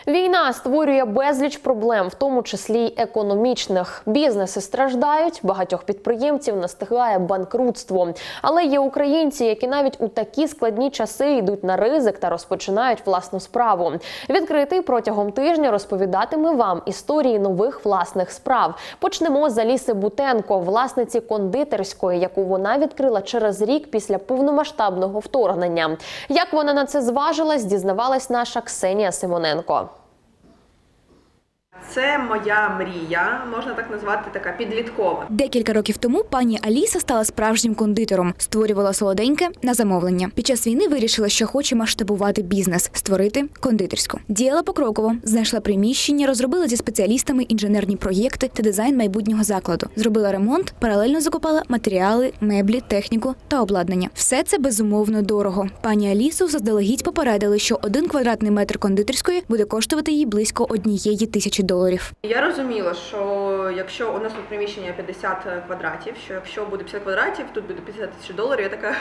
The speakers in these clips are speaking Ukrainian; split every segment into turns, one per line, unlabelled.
Війна створює безліч проблем, в тому числі й економічних. Бізнеси страждають, багатьох підприємців настигає банкрутство. Але є українці, які навіть у такі складні часи йдуть на ризик та розпочинають власну справу. Відкритий протягом тижня розповідатиме вам історії нових власних справ. Почнемо з Аліси Бутенко, власниці кондитерської, яку вона відкрила через рік після повномасштабного вторгнення. Як вона на це зважилась, дізнавалась наша Ксенія Симоненко.
Це моя мрія, можна так назвати, така підліткова.
Декілька років тому пані Аліса стала справжнім кондитером. Створювала солоденьке на замовлення. Під час війни вирішила, що хоче масштабувати бізнес – створити кондитерську. Діяла покроково, знайшла приміщення, розробила зі спеціалістами інженерні проєкти та дизайн майбутнього закладу. Зробила ремонт, паралельно закупала матеріали, меблі, техніку та обладнання. Все це безумовно дорого. Пані Алісу заздалегідь попередили, що 1 квадратний метр кондитерської буде коштувати їй близько 1,000 доларів.
Я розуміла, що якщо у нас тут приміщення 50 квадратів, що якщо буде 50 квадратів, тут буде 50 тисяч доларів, я така,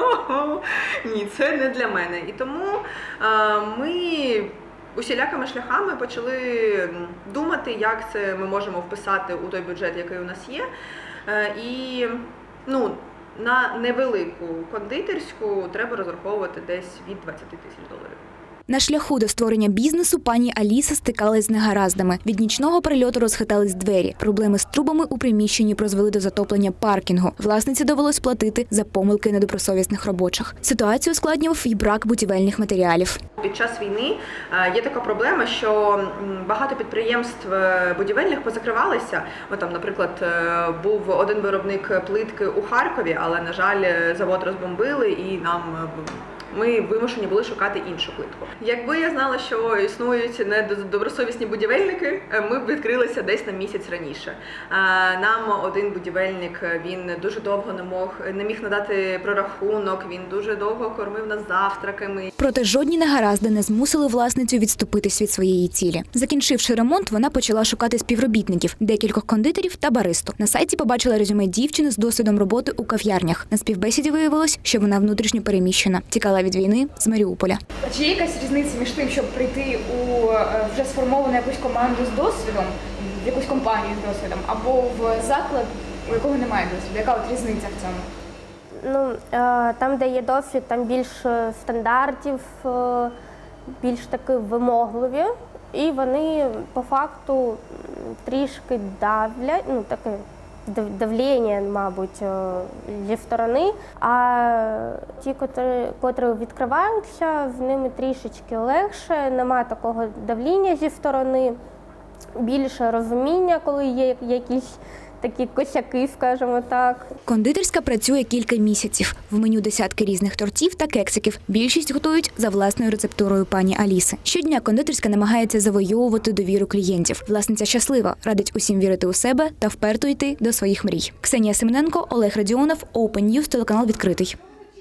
ні, це не для мене. І тому ми усілякими шляхами почали думати, як це ми можемо вписати у той бюджет, який у нас є. І на невелику кондитерську треба розраховувати десь від 20 тисяч доларів.
На шляху до створення бізнесу пані Аліса стикалась з негараздами. Від нічного прильоту розхитались двері. Проблеми з трубами у приміщенні призвели до затоплення паркінгу. Власниці довелось платити за помилки недобросовісних робочих. Ситуацію ускладнював і брак будівельних матеріалів.
Під час війни є така проблема, що багато підприємств будівельних позакривалися. Там, наприклад, був один виробник плитки у Харкові, але, на жаль, завод розбомбили і ми вимушені були шукати іншу плитку. Якби я знала, що існують недобросовісні будівельники, ми б відкрилися десь на місяць раніше. Нам один будівельник, він дуже довго не міг надати прорахунок, він дуже довго кормив нас завтраками.
Проте жодні негаразди не змусили власницю відступитись від своєї цілі. Закінчивши ремонт, вона почала шукати співробітників, декількох кондитерів та баристу. На сайті побачила резюме дівчини з досвідом роботи у кав'ярнях. На співбесіді виявилось, що вона внутрішньо переміщена. Тікала від війни з Маріуполя.
Чи є якась різниця між тим, щоб прийти у вже сформовану якусь команду з досвідом, в якусь компанію з досвідом, або в заклад, у якого немає досвіду? Яка от різниця в цьому?
Там, де є досвід, там більш стандартів, більш таки вимогливі, і вони по факту трішки давлять, таке давлення, мабуть, зі сторони, а ті, котрі відкриваються, з ними трішечки легше, немає такого давління зі сторони, більше розуміння, коли є якісь такі косяки, скажімо так.
Кондитерська працює кілька місяців. В меню десятки різних тортів та кексиків. Більшість готують за власною рецептурою пані Аліси. Щодня кондитерська намагається завойовувати довіру клієнтів. Власниця щаслива, радить усім вірити у себе та вперто йти до своїх мрій. Ксенія Симоненко, Олег Радіонов, Open News, телеканал «Відкритий».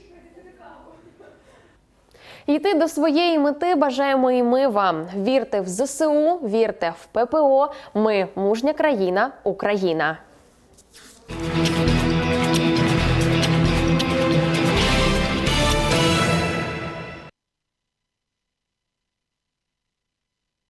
Йти до своєї мети бажаємо і ми вам. Вірте в ЗСУ, вірте в ППО. Ми – мужня країна, Україна.